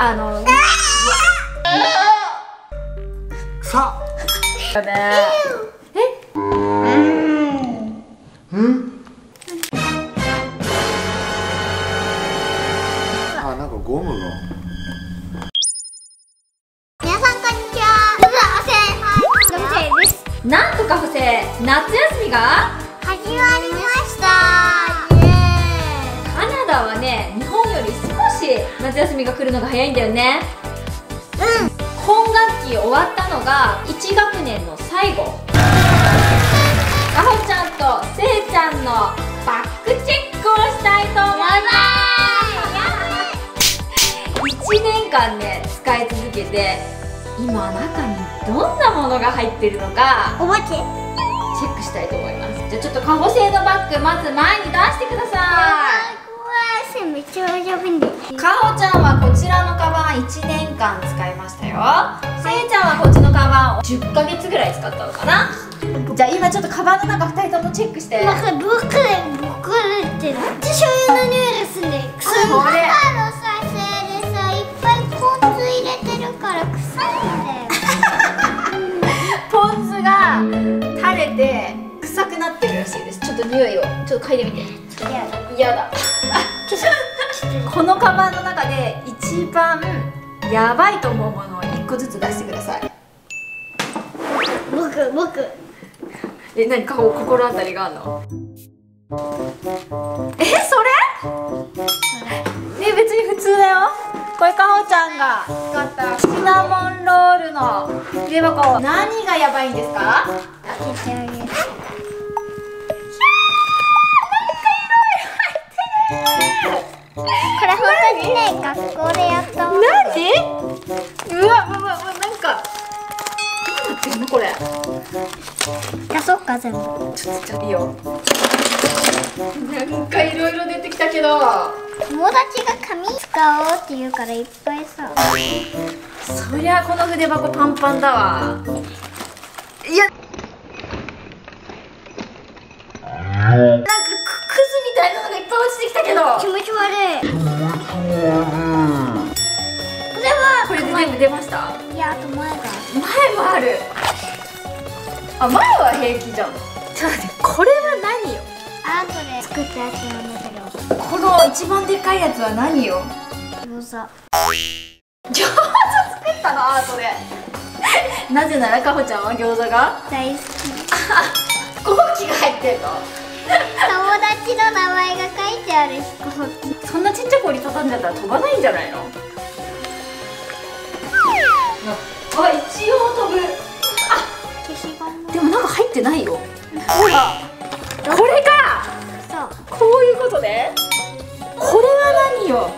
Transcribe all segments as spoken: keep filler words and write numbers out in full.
あのさだね。えうんあ、なんかゴムが。 皆さんこんにちは。まずはおせんのせいです。 なんとか補正夏休みが始まりました。イエカナダはね、日本より少し夏休みが来るのが早いんだよね。 ーイ。うん。 今学期終わったのがいち学年の最後。かほちゃんとせいちゃんのバックチェックをしたいと思います。いちねんかんね使い続けて、今中にどんなものが入ってるのかおばけ。 チェックしたいと思います。じゃあちょっとかほ製のバッグまず前に出してくださ怖い。めっちゃ大丈夫でい。かほちゃんはこちらのカバンいちねんかん使いましたよ。せいちゃんはこっちのカバンをじゅっかげつぐらい使ったのかな。じゃあ今ちょっとカバンの中ふたりともチェックして。 なんか僕で僕でって醤油の匂いがするね。臭い。 これパパのさせいでさ、いっぱいポン酢入れてるから臭いんだよ。 ポン酢が垂れて臭くなってるらしいです。ちょっと匂いをちょっと嗅いでみて。嫌だ。このカバンの中で一番やばいと思うものをいっこずつ出してください。 僕僕え、何か心当たりがあるの？え、それ？ね、別に普通だよ。これかほちゃんが使ったシナモンロールの筆箱。何がやばいんですか？ 開けてあげる。これ本当にね、学校でやったもの。 何？うわうわうわ、なんかどうなってるのこれ？ 出そうか全部。 ちょっとちょっといいよ。なんかいろいろ出てきたけど。 友達が紙使おうって言うからいっぱいさ。 そりゃこの筆箱パンパンだわ。いや、なんかククズみたいなのがいっぱい落ちてきたけど。 気持ち悪い。これはこれで全部出ました？ いや、あと前が。 前もある。あ、前は平気じゃん。ちょっと待って、これは何よ？ アートで作ったやつなんだけど。 この一番でかいやつは何よ？ 餃子。 餃子作ったの？アートで。なぜならかほちゃんは餃子が大好き。 飛行機が入ってるの？ 友達の名前が書いてある飛行機。 そんなちっちゃい氷畳んじゃったら飛ばないんじゃないの？あ、一応飛ぶ。 消しゴム。 でもなんか入ってないよ。ほら、これか。 そう。 こういうことで。これは何よ？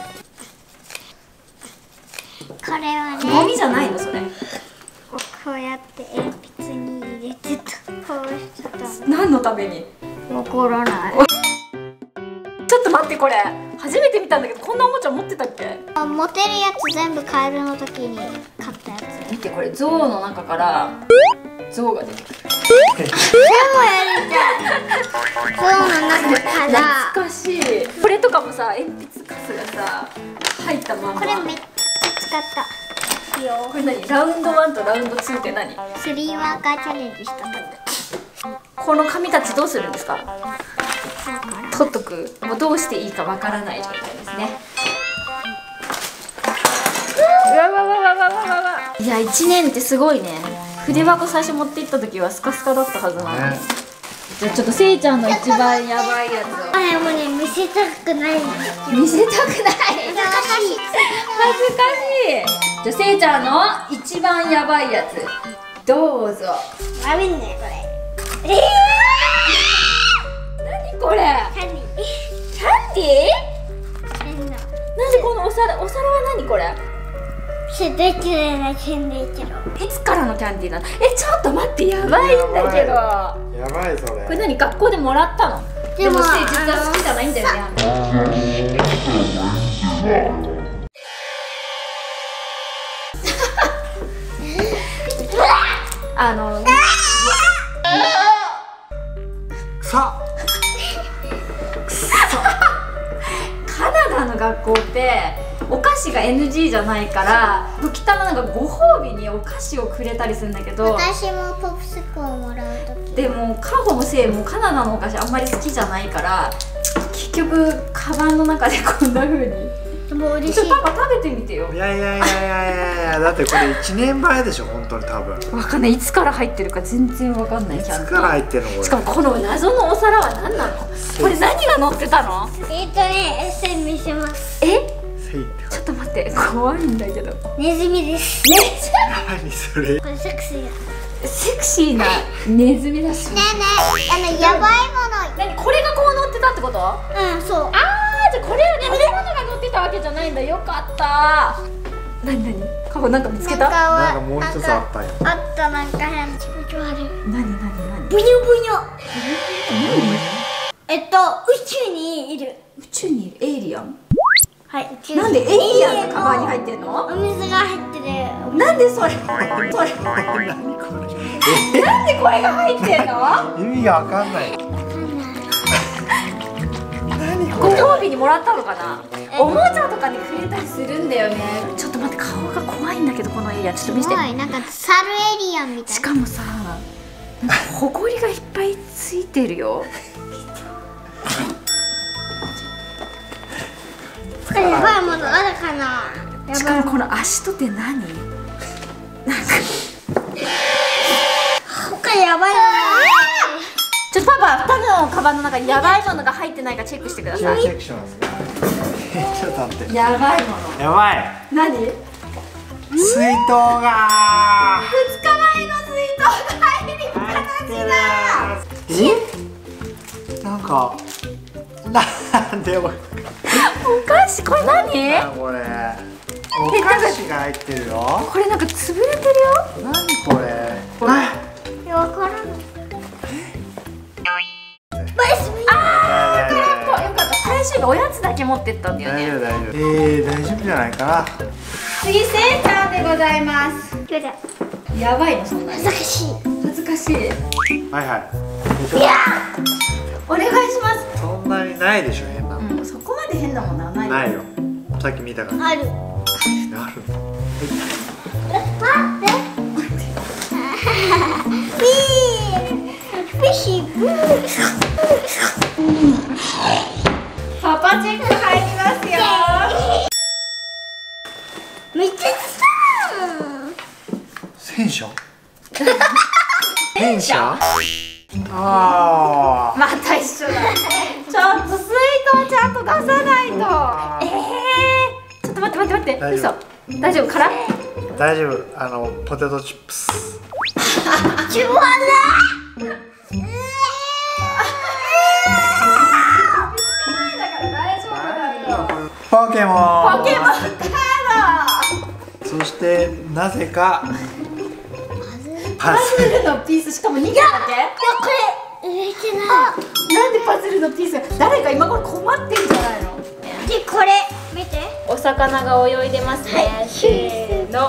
これはね。 ゴミじゃないのそれ？ こうやって鉛筆に入れてた。こうしてた。 何のために？ わからない。 ちょっと待って、これ初めて見たんだけど、こんなおもちゃ持ってたっけ？ あ、持てるやつ全部カエルの時に買ったやつ。 見て、これ象の中から象が出てくる。 でもやりたい。象の中から懐かしい。これとかもさ、鉛筆カスがさ入ったまんま。 これめっちゃ使ったよ。 これ何？ラウンドワンとラウンドツーって何？ スリーマーカーチャレンジしたの。 この紙たちどうするんですか？取っとく。もうどうしていいかわからない状態ですね。うわわわわわわわわ。いや、いちねんってすごいね。筆箱最初持って行った時はスカスカだったはずなのに。じゃあちょっとせいちゃんの一番やばいやつを。 あ、でもね、見せたくない。 見せたくない。 恥ずかしい。 恥ずかしい。じゃあせいちゃんの一番やばいやつどうぞ。 悪いね、これ。え何これ？ ー、キャンディー。 キャンディー？ 変な。 なんでこのお皿、お皿は何これ？ すごい綺麗なキャンディーけど。 いつからのキャンディーなの？え、ちょっと待って、やばいんだけど。 やばいそれ。 これ何？学校でもらったの？でもせい実は好きじゃないんだよね。あのさカナダの学校ってお菓子が エヌジー じゃないから、時たまなんかご褒美にお菓子をくれたりするんだけど、 私もポップスコーンもらうときでもカホもせいもカナダのお菓子あんまり好きじゃないから、結局カバンの中でこんな風に。 でも嬉しい。 ちょっとパパ食べてみてよ。 いやいやいやいやいやいや、だってこれいちねんまえでしょ本当に多分。 わかんない、いつから入ってるか全然わかんない。 いキャンつから入ってんのこれ。 しかもこの謎のお皿は何なの？これ何が乗ってたの？ えっとね、エッセン見せます。 え？ せいってちょっと待って、怖いんだけど。 ネズミです。 ね、 何それ。 これセクシーだ。 セクシーなネズミだし。 ねえねえ、あのヤバいもの。 何これがこう乗ってたってこと？ うん、そう。 あー、じゃあこれはね、食べ物が乗ってたわけじゃないんだ。よかった。何何？カホなんか見つけた？ なんかもう一つあったよ。 あった、なんか変な気持ち悪い。 何何何？ ブニョブニョ。えっと、宇宙にいる。 宇宙にいるエイリアン？ はい、宇宙なんでエイリアンのカバンに入ってんの？ お水が入ってる。 なんでそれ？それ。 何これ。 なんでこれが入ってんの？ 意味がわかんない。何こごれ。 褒美にもらったのかな。おもちゃとかにくれたりするんだよね。ちょっと待って、顔が怖いんだけどこのエイリアン。ちょっと見せて。 すごい、なんかサルエリアンみたいな。 しかもさ、なんかほこりがいっぱいついてるよ。 これやばいものあるかな。 しかもこの足とって何？なんか他やばいもちょっとパパ、ふたつのカバンの中にやばいものが入ってないかチェックしてください。 チェックします。ちょっと待って。 やばいもの。 やばい。 何？ 水筒がふつかまえの水筒が入りっぱなしだ。 え？なんかなんでも。 お菓子、これ何？ これお菓子が入ってるよ。 これなんか潰れてるよ。 何これ。あ、 いや、わからない。 あー、空っぽ。よかった、最初におやつだけ持ってったんだよね。 大丈夫大丈夫。えー、大丈夫じゃないかな。 次センターでございます。 これだ。 やばいのそんなに。 難しい。 恥ずかしい。 はいはい。 いやお願いします。 そんなにないでしょ変なの。 うん、そこまで変なものはない。 ないよ。さっき見たから。 ある。 ある。 待って。フィッシュブー。 パパチェック入りますよ。 めっちゃ戦車？戦車？ああ。 また一緒だ。ちょっと水筒ちゃんと出さないと。ええー、ちょっと待って待って待って。 大丈嘘。大丈夫から？ 大丈夫。あのポテトチップス。 チュワだ。 ポケモン。 ポケモンカード。 そしてなぜかパパズル。 ズルのピース、しかもにけんだけ？ いや、これ入れてない。 なんでパズルのピースが、誰か今頃困ってんじゃないの？ で、これ見て。 お魚が泳いでますね。せーの。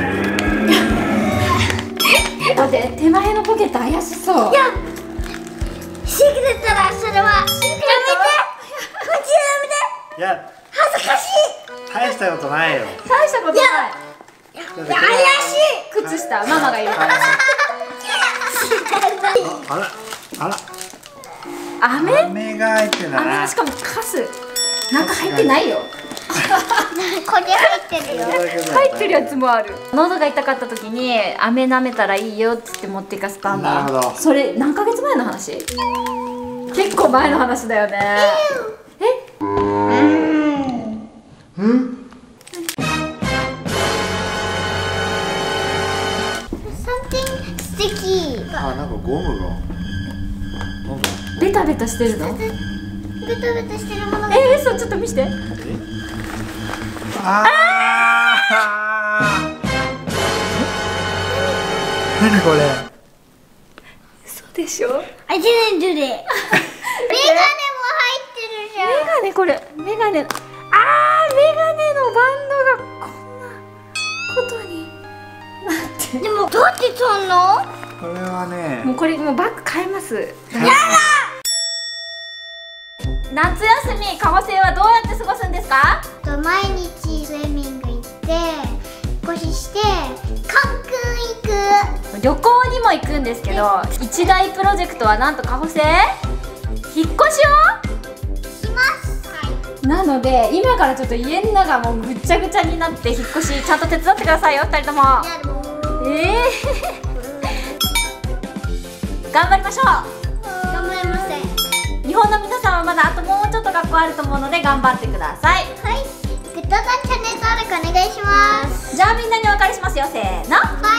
待って、手前のポケット怪しそう。 いや、シークレットだ、それは。やめて。こっちやめて。 いや恥ずかしい。 大したことないよ。 大したことない。 いや、怪しい。 靴下、ママがいるから。 あらあら。 飴？ 飴が入ってんだ飴、 な。 しかもカス。なんか入ってないよ。 これ入ってるよ。 入ってるやつもある。喉が痛かった時に飴舐めたらいいよっつって持っていかせたんだ。 なるほど。 それ何ヶ月前の話？結構前の話だよね。え？ うん。 Something sticky。 あ、なんかゴムが。なんだ。 ベタベタしてるの？ ベタベタしてるものが。 え、嘘、ちょっと見して。 え？ああ。何これ。 嘘でしょ？ I didn't do that。メガネも入ってるじゃん。 メガネ、これメガネ。あー、メガネのバンドがこんなことになって。 でもどうやって取んの？ これはね。 もうこれもうバッグ買えます。 や夏休み、カホセイはどうやって過ごすんですか？ だ。毎日スイミ旅行にも行くんですけど、一大プロジェクトはなんとカホセ引っ越しをします。はい。 なので今からちょっと家の中もうぐっちゃぐちゃになって引っ越しちゃんと手伝ってくださいよ、ふたりとも。 やる。 ええー、頑張りましょう。 頑張りません。 日本の皆さんはまだあともうちょっと学校あると思うので頑張ってください。 はい。グッドボタンチャンネル登録お願いします。 じゃあみんなにお別れしますよ、せーの。 バイバイ。